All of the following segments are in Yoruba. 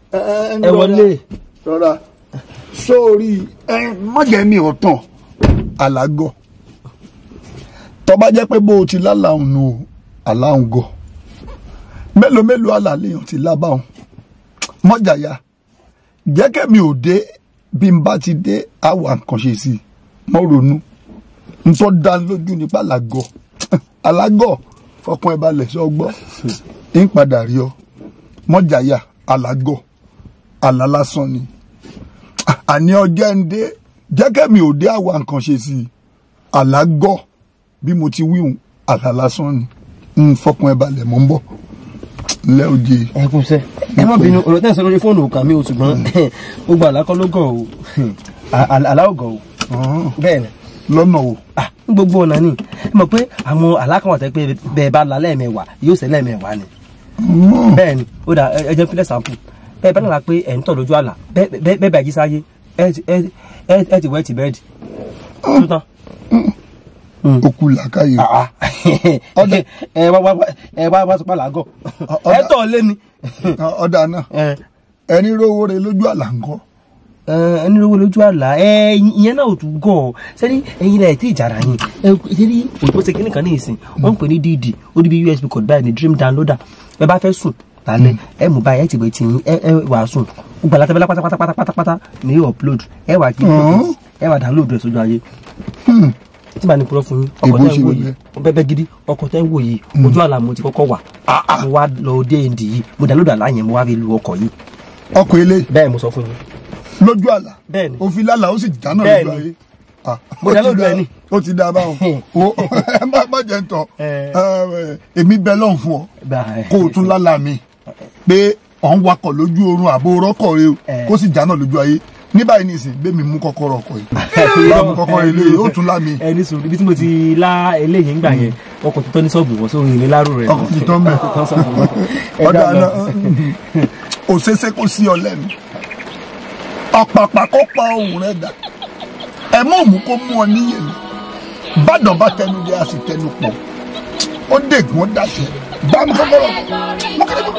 ẹ wọlé. rọra sórí mọ́jẹ̀mí ọ̀tàn alágọ̀ tó bá jẹ́ pé bó o ti lálàáhùn nù aláhùn gọ̀ mélòó àlàléèyàn ti lábàáhùn mọ́jàyà jẹ́ kẹ́mi ò dé bí n bá ti dé àwa nǹkan ṣe sí i mọ́ ronú n tó dá lójú nípa alágọ̀ fọkàn ẹ balẹ̀ sọ́gbọ́ ń padà rí ọ mọ́jàyà alágọ̀ alálásán ni àní ọjọ́ ń dé jẹ́kẹ́mi ò dé àwa nǹkan ṣe sí i alágọ̀ bí mo ti wíhun alálásán ni ń fọkàn ẹ balẹ̀ mọ́ ń bọ̀ lẹ́ òjì. ẹ kún sẹ́ ẹ má bínú ọ̀rọ̀ tẹ́ ẹ sọ lórí fóònù òkà mi ò ṣùgbọ́n gbogbo àlákọ́ ló gọ̀ o aláwọ̀ gọ̀ o bẹ́ẹ̀ ni. lọ́nà o. gbogbo ọ̀nà ni ẹ mọ̀ pé àwọn àlákàn wà tẹ́ pé bẹ́ẹ̀ bá la lẹ́ẹ̀mẹwàá yóò ṣe lẹ́ẹ̀mẹwàá ni bẹ́ẹ̀ ni ó dà ẹ jẹ́ fílẹ̀ sàmpù bẹ́ẹ̀ bá nàlá pé ẹ̀ ń tọ̀ lójú àlà bẹ́ẹ̀ bá jí sáyé ẹ ti wẹ́ ti bẹ́ẹ̀dì tó tán. okú làákàyè. ẹ wá sọpá làágọ̀ ẹ tọ̀ lé ni. ọ̀dà náà ẹni rówó rẹ lójú àlà ńkọ́. ẹni rówó lójú àlà ìyẹn náà ò tún gọ̀ ọ́ sẹ́ni ẹ̀yin náà tí ìjàrà yín ṣẹ́ni òyìnbó ṣe kíní kan ní ìsìn wọ́n ń pè ní DD ó di bí USB code báyìí ní dream downloader ẹ bá fẹ́ sùn lálẹ́ ẹ mú báyìí ẹ ti gbé tí ẹ wà sùn gbogbo àlàtẹ́bẹ́lá pátápátá ní upload ẹ wà kí ẹ wà download rẹ̀ sójú ayé tí bá ní purọ́ fún yín ọkọ̀ tẹ́ ń wò yìí bẹ́ẹ̀ gidi ọkọ̀ tẹ́ ń wò yìí ojú àlà mo ti kọ́kọ́ wà mo wá lọ dé ndì yìí mo download àlà yẹn mo wá fi lu ọkọ̀ yìí. ọkọ̀ ilé bẹ́ẹ̀ mo sọ fún yín. lójú àlà bẹ́ẹ̀ ni òfin lálà ó sì dáná lójú ayé. mo download ẹ ní. ó ti dá a báwọn má jẹ́ ń tọ́ èmi bẹ lọ́hùn fún ọ kó o tún lálà mi pé ọ̀ ń wakọ̀ lójú oorun àbò rọ́kọ̀ rẹ kó sì dáná lójú ayé ní báyìí nìsín bẹ́ẹ̀ mi mú kọ́kọ́rọ́ ọkọ̀ yìí bá mú kọ́kọ́rọ́ ilé yìí ó tún lá mi. ẹni sùn ibi tí mo ti lá eléyìí ń gbà yẹn ọkọ̀ tó tọ́ ní sọ́ọ̀bù wọ́n sóhun ìní láró rẹ̀. ọkọ̀ ti tọ́ mẹ́ ọ̀dà náà òṣèṣe kò sí ọ lẹ́nu ọ̀pàpà kó pa ohùn rẹ̀ dà ẹ mọ̀ mú kó mú ọ níyẹn ni bàdàn bá tẹnu dé a sì tẹnu pọ̀ ó dègùn ó dàṣẹ bá mú kọ́kọ́rọ́ mú kí ni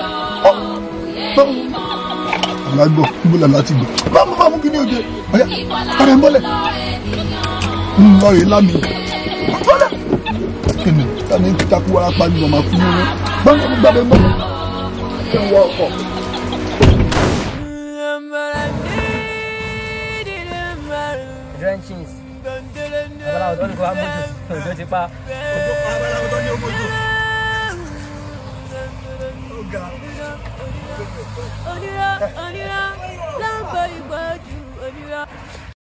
alágbó ibùdó láti gbò bá mú kí ni oje ọ̀yá ara ń bọ́lẹ̀ lọ rí lámì bọ́lẹ̀ kí ni tani takú wàrà pa ní ọmọ fún mi gbọ́ngàn gbàgbé mọ́ ẹ wọ ọkọ̀. drenchings abalawo tó ní kó amójú òjò ti pa. abalawo tó ní omójú. Onira